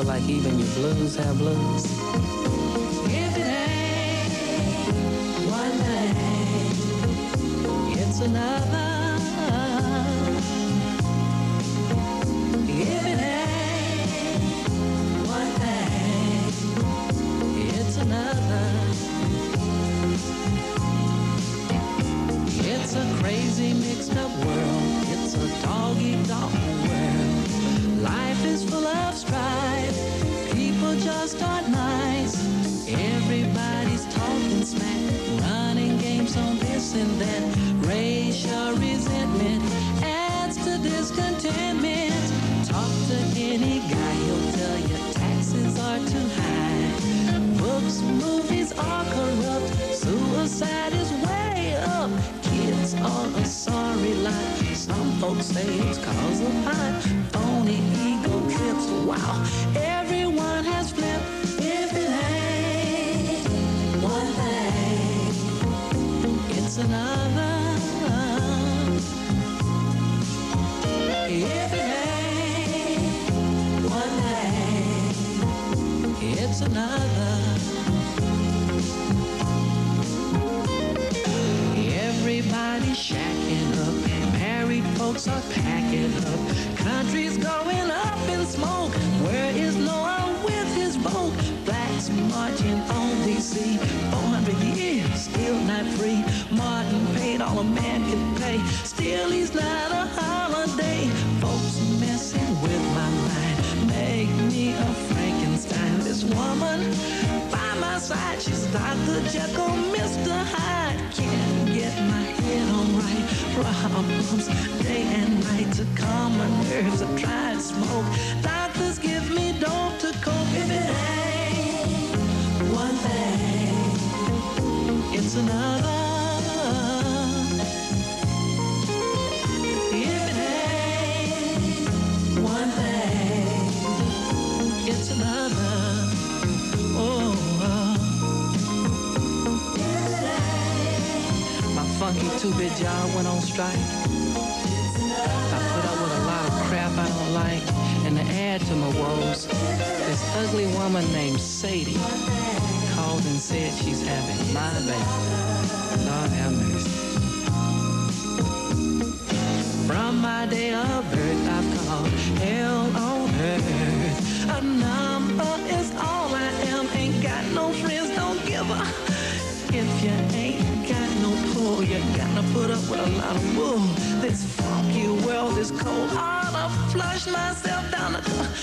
feel like even your blues have blues? If it ain't one thing, it's another. If it ain't one thing, it's another. It's a crazy mixed up world. It's a dog-eat-dog world. Life is full of strife. People just aren't nice. Everybody's talking smack, running games on this and that. Racial resentment adds to discontentment. Talk to any guy, he'll tell you taxes are too high. Books, movies are corrupt. Suicide is way up. Kids are a sorry lot. Some folks say it's cause of high. Phony ego trips. Wow, everyone has flipped. If it ain't one thing, it's another. If it ain't one thing, it's another. Everybody's shacking up. Married folks are packing up. Country's going up in smoke. Where is Noah with his boat? Blacks marching on DC. 400 years, still not free. Martin paid all a man could pay. Still he's not a holiday. Folks messing with my mind. Make me a Frankenstein. This woman by my side, she's Dr. Jekyll, Mr. Hyde. Can't get my head on right. Problems day and night to calm my nerves. I've tried smoke. Doctors give me dope to cope. If it ain't one thing, it's another. If it ain't one thing, it's another. Oh, my funky two-bit job went on strike. I put up with a lot of crap I don't like, and to add to my woes, this ugly woman named Sadie called and said she's having my baby. Lord have mercy. From my day of birth, I've called hell on earth. A number is all I am. Ain't got no friends, don't give a. If you ain't got no pull, you gotta put up with a lot of wool. This funky world is cold. Ought to flush myself down the